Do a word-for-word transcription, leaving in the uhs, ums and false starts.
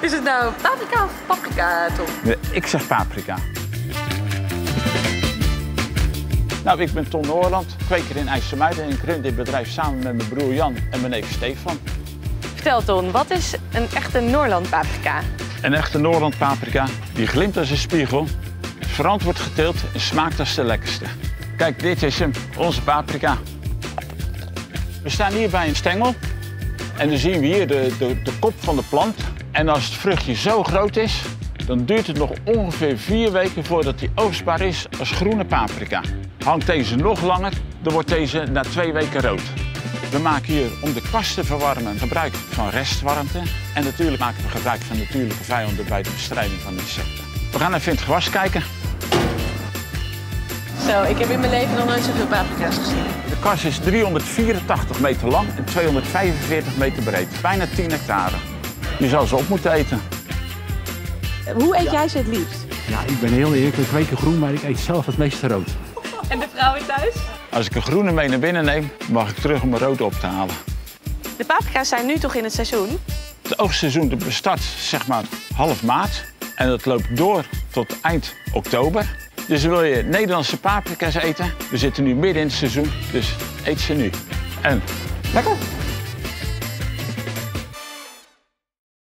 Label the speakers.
Speaker 1: Is het nou paprika of paprika, Tom?
Speaker 2: Nee, ik zeg paprika. Nou, ik ben Tom Noorland, kweker in IJsselmuiden en ik run dit bedrijf samen met mijn broer Jan en mijn neef Stefan.
Speaker 1: Vertel Ton, wat is een echte Noorland paprika?
Speaker 2: Een echte Noorland paprika die glimt als een spiegel, verantwoord geteeld en smaakt als de lekkerste. Kijk, dit is hem, onze paprika. We staan hier bij een stengel en dan zien we hier de, de, de kop van de plant. En als het vruchtje zo groot is, dan duurt het nog ongeveer vier weken voordat die oogstbaar is als groene paprika. Hangt deze nog langer, dan wordt deze na twee weken rood. We maken hier, om de kwast te verwarmen, gebruik van restwarmte. En natuurlijk maken we gebruik van natuurlijke vijanden bij de bestrijding van insecten. We gaan even in het gewas kijken.
Speaker 1: Zo, ik heb in mijn leven nog nooit zoveel paprika's gezien.
Speaker 2: De kwast is driehonderdvierentachtig meter lang en tweehonderdvijfenveertig meter breed. Bijna tien hectare. Je zal ze op moeten eten.
Speaker 1: Hoe eet jij ze het liefst?
Speaker 3: Ja, ik ben heel eerlijk, ik kweek groen, maar ik eet zelf het meeste rood.
Speaker 1: En de vrouwen thuis?
Speaker 2: Als ik een groene mee naar binnen neem, mag ik terug om een rood op te halen.
Speaker 1: De paprika's zijn nu toch in het seizoen?
Speaker 2: Het oogstseizoen bestart zeg maar half maart en dat loopt door tot eind oktober. Dus wil je Nederlandse paprika's eten, we zitten nu midden in het seizoen, dus eet ze nu. En lekker!